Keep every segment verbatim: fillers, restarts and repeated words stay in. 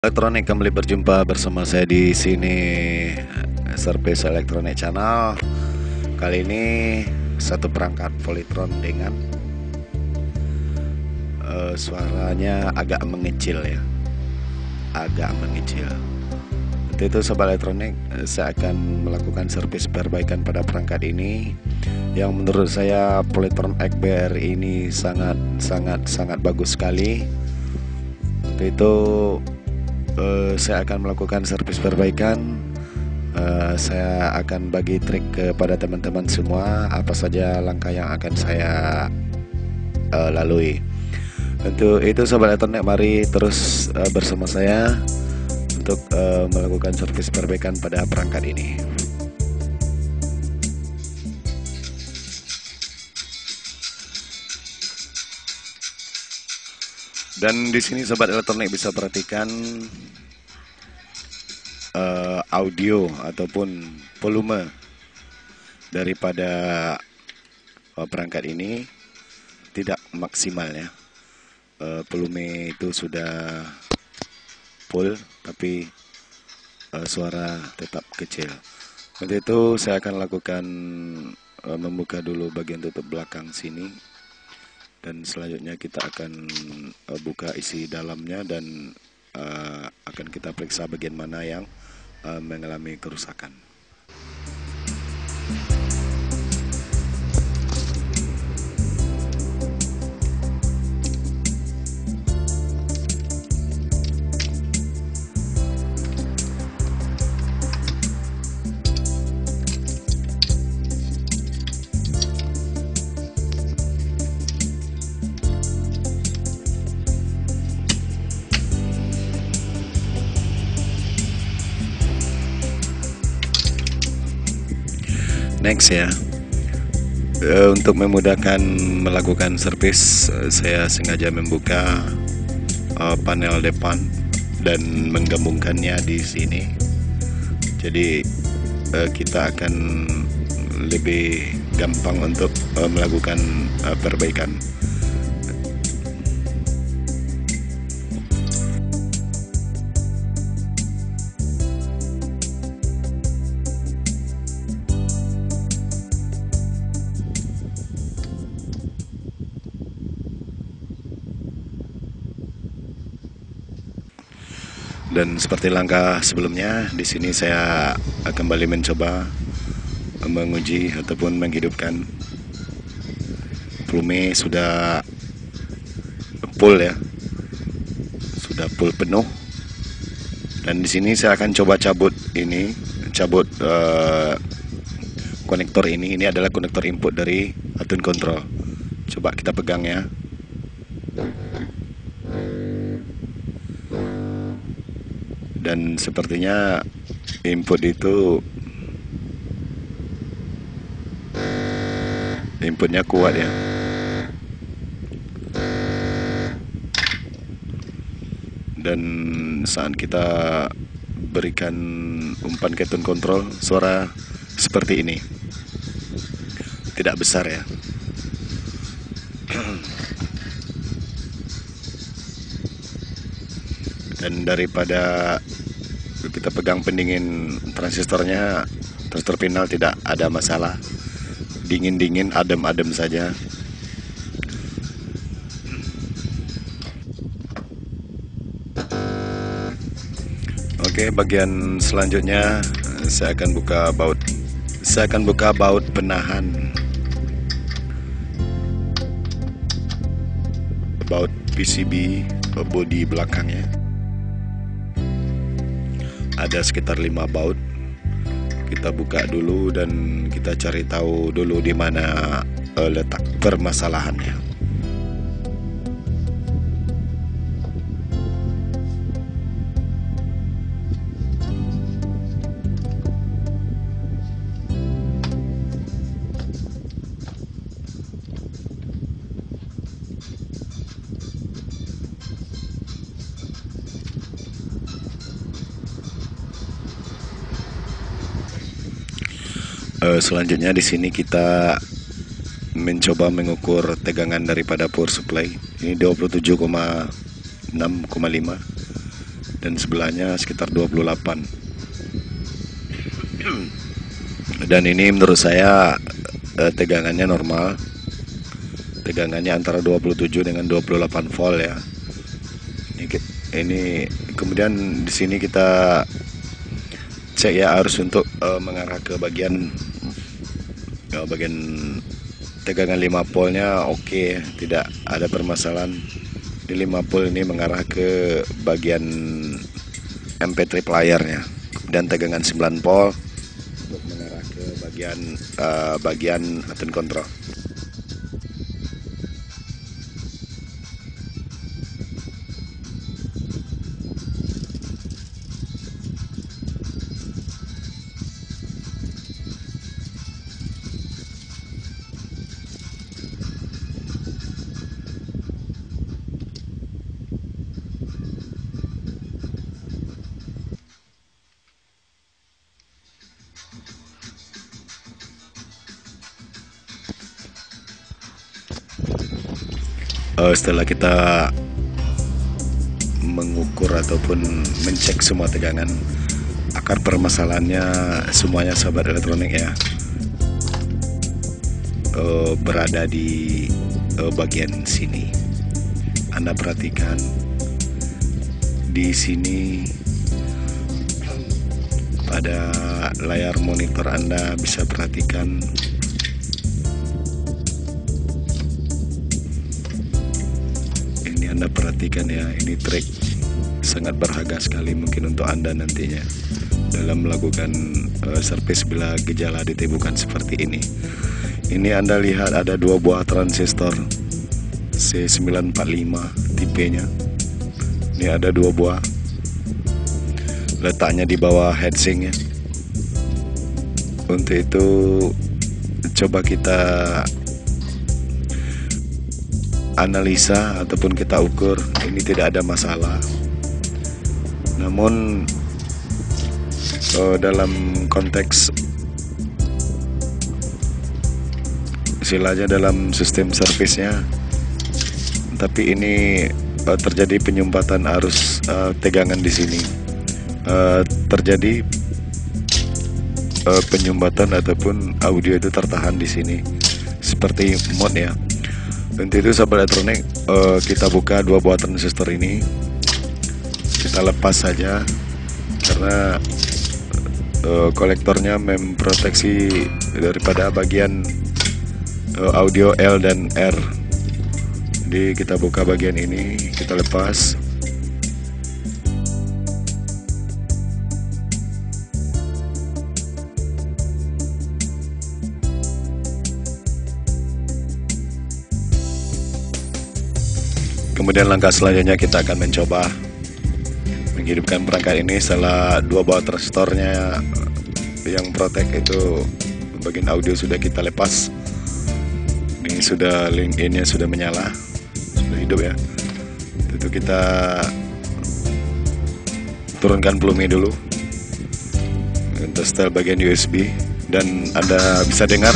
Elektronik, kembali berjumpa bersama saya di sini, Service Elektronik Channel. Kali ini satu perangkat Polytron dengan uh, suaranya agak mengecil ya, agak mengecil. Untuk itu sobat elektronik, saya akan melakukan servis perbaikan pada perangkat ini, yang menurut saya Polytron X B R ini sangat sangat sangat bagus sekali. Untuk itu Uh, saya akan melakukan servis perbaikan. uh, Saya akan bagi trik kepada teman-teman semua apa saja langkah yang akan saya uh, lalui. Untuk itu sobat elektronik, mari terus uh, bersama saya untuk uh, melakukan servis perbaikan pada perangkat ini. Dan di sini sobat elektronik bisa perhatikan uh, audio ataupun volume daripada uh, perangkat ini tidak maksimal ya. Uh, volume itu sudah full, tapi uh, suara tetap kecil. Untuk itu saya akan lakukan uh, membuka dulu bagian tutup belakang sini. Dan selanjutnya kita akan uh, buka isi dalamnya dan uh, akan kita periksa bagian mana yang uh, mengalami kerusakan. Next ya, uh, untuk memudahkan melakukan servis, uh, saya sengaja membuka uh, panel depan dan menggabungkannya di sini. Jadi uh, kita akan lebih gampang untuk uh, melakukan uh, perbaikan. Dan seperti langkah sebelumnya, di sini saya kembali mencoba menguji ataupun menghidupkan. Volume sudah full ya, sudah full penuh. Dan di sini saya akan coba cabut ini, cabut uh, konektor ini. Ini adalah konektor input dari tune control. Coba kita pegang ya. Dan sepertinya input itu inputnya kuat ya. Dan saat kita berikan umpan ke tune control, suara seperti ini, tidak besar ya. Dan daripada kita pegang pendingin transistornya, transistor final tidak ada masalah, dingin-dingin, adem-adem saja. Oke, bagian selanjutnya saya akan buka baut. Saya akan buka baut penahan, baut P C B bodi belakangnya. Ada sekitar lima baut. Kita buka dulu dan kita cari tahu dulu di mana uh, letak permasalahannya. Uh, selanjutnya di sini kita mencoba mengukur tegangan daripada power supply. Ini dua puluh tujuh koma enam koma lima. dan sebelahnya sekitar dua puluh delapan. Dan ini menurut saya eh, tegangannya normal. Tegangannya antara dua puluh tujuh dengan dua puluh delapan volt ya. Ini, ini kemudian di sini kita cek ya arus untuk uh, mengarah ke bagian uh, bagian tegangan lima voltnya oke, okay, tidak ada permasalahan. Di lima volt ini mengarah ke bagian M P tiga playernya. Dan tegangan sembilan volt untuk mengarah ke bagian uh, bagian tune control. Uh, setelah kita mengukur ataupun mencek semua tegangan, akar permasalahannya semuanya sahabat elektronik ya, uh, berada di uh, bagian sini. Anda perhatikan di sini pada layar monitor Anda bisa perhatikan Anda perhatikan ya, ini trik sangat berharga sekali mungkin untuk Anda nantinya dalam melakukan uh, servis bila gejala ditemukan seperti ini. Ini Anda lihat ada dua buah transistor C sembilan empat lima tipenya. Ini ada dua buah, letaknya di bawah heatsink ya. Untuk itu coba kita analisa ataupun kita ukur, ini tidak ada masalah. Namun uh, dalam konteks istilahnya dalam sistem servisnya, tapi ini uh, terjadi penyumbatan arus uh, tegangan di sini, uh, terjadi uh, penyumbatan ataupun audio itu tertahan di sini seperti mode ya. Untuk itu sahabat elektronik, uh, kita buka dua buah transistor ini, kita lepas saja karena uh, kolektornya memproteksi daripada bagian uh, audio L dan R. Jadi kita buka bagian ini, kita lepas. Kemudian langkah selanjutnya kita akan mencoba menghidupkan perangkat ini setelah dua buah transistornya yang protek itu bagian audio sudah kita lepas. Ini sudah link in-nya sudah menyala, sudah hidup ya. Itu kita turunkan volume dulu untuk setel bagian U S B dan Anda bisa dengar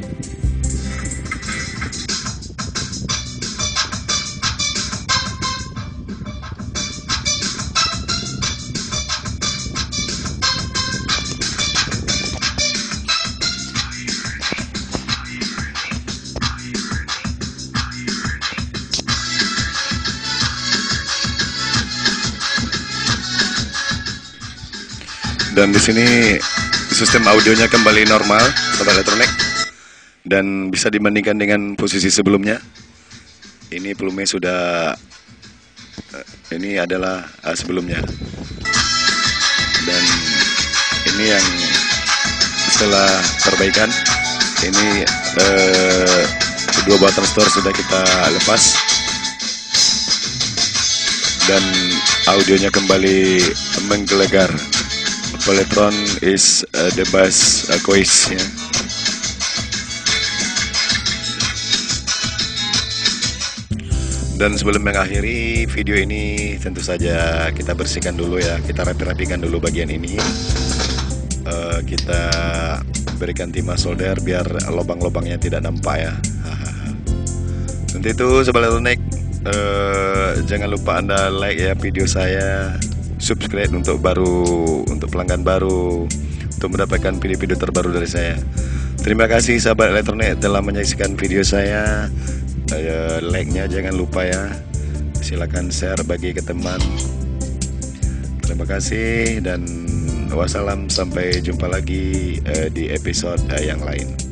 dan di sini sistem audionya kembali normal sahabat elektronik dan bisa dibandingkan dengan posisi sebelumnya. Ini volume sudah, ini adalah sebelumnya, dan ini yang setelah perbaikan. Ini eh, dua buah transistor sudah kita lepas dan audionya kembali menggelegar. Polytron is uh, the best uh, choice ya. Dan sebelum mengakhiri video ini, tentu saja kita bersihkan dulu ya, kita rapi-rapikan dulu bagian ini. Uh, kita berikan timah solder biar lubang-lubangnya tidak nampak ya. Untuk itu sahabat elektronik, uh, jangan lupa Anda like ya video saya, subscribe untuk baru untuk pelanggan baru, untuk mendapatkan video-video terbaru dari saya. Terima kasih sahabat elektronik telah menyaksikan video saya. uh, Like-nya jangan lupa ya. Silakan share bagi ke teman. Terima kasih dan wassalam, sampai jumpa lagi uh, di episode uh, yang lain.